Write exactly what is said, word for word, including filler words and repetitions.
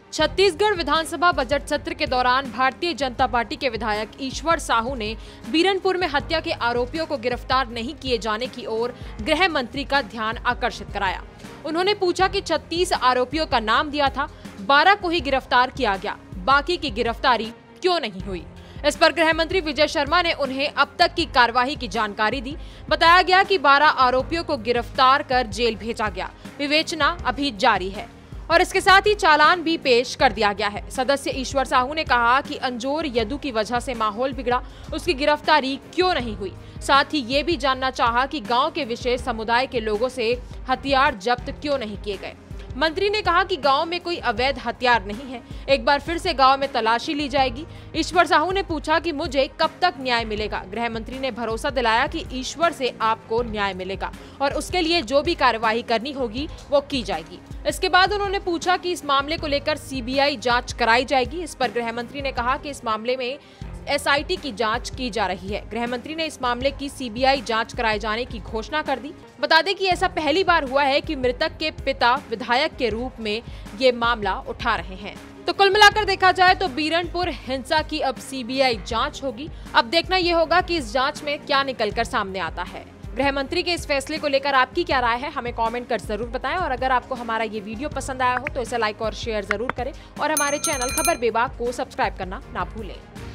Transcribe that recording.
छत्तीसगढ़ विधानसभा budget सत्र के दौरान भारतीय जनता पार्टी के विधायक ईश्वर साहू ने बीरनपुर में हत्या के आरोपियों को गिरफ्तार नहीं किए जाने की ओर गृह मंत्री का ध्यान आकर्षित कराया। उन्होंने पूछा कि छत्तीस आरोपियों का नाम दिया था, बारह को ही गिरफ्तार किया गया, बाकी की गिरफ्तारी क्यों नहीं हुई। इस पर गृह मंत्री विजय शर्मा ने उन्हें अब तक की कार्रवाई की जानकारी दी। बताया गया कि बारह आरोपियों को गिरफ्तार कर जेल भेजा गया, विवेचना अभी जारी है और इसके साथ ही चालान भी पेश कर दिया गया है। सदस्य ईश्वर साहू ने कहा कि अंजोर यदु की वजह से माहौल बिगड़ा, उसकी गिरफ्तारी क्यों नहीं हुई। साथ ही ये भी जानना चाहा कि गांव के विशेष समुदाय के लोगों से हथियार जब्त क्यों नहीं किए गए। मंत्री ने कहा कि गांव में कोई अवैध हथियार नहीं है, एक बार फिर से गांव में तलाशी ली जाएगी। ईश्वर साहू ने पूछा कि मुझे कब तक न्याय मिलेगा। गृह मंत्री ने भरोसा दिलाया कि ईश्वर से आपको न्याय मिलेगा और उसके लिए जो भी कार्यवाही करनी होगी वो की जाएगी। इसके बाद उन्होंने पूछा कि इस मामले को लेकर सीबीआई जांच कराई जाएगी। इस पर गृह मंत्री ने कहा कि इस मामले में एसआईटी की जांच की जा रही है। गृह मंत्री ने इस मामले की सीबीआई जांच कराए जाने की घोषणा कर दी। बता दें कि ऐसा पहली बार हुआ है कि मृतक के पिता विधायक के रूप में ये मामला उठा रहे हैं। तो कुल मिलाकर देखा जाए तो बीरनपुर हिंसा की अब सीबीआई जांच होगी। अब देखना यह होगा कि इस जांच में क्या निकलकर सामने आता है। गृह मंत्री के इस फैसले को लेकर आपकी क्या राय है, हमें कमेंट कर जरूर बताएं। और अगर आपको हमारा ये वीडियो पसंद आया हो तो इसे लाइक और शेयर जरूर करें और हमारे चैनल खबर बेबाक को सब्सक्राइब करना ना भूलें।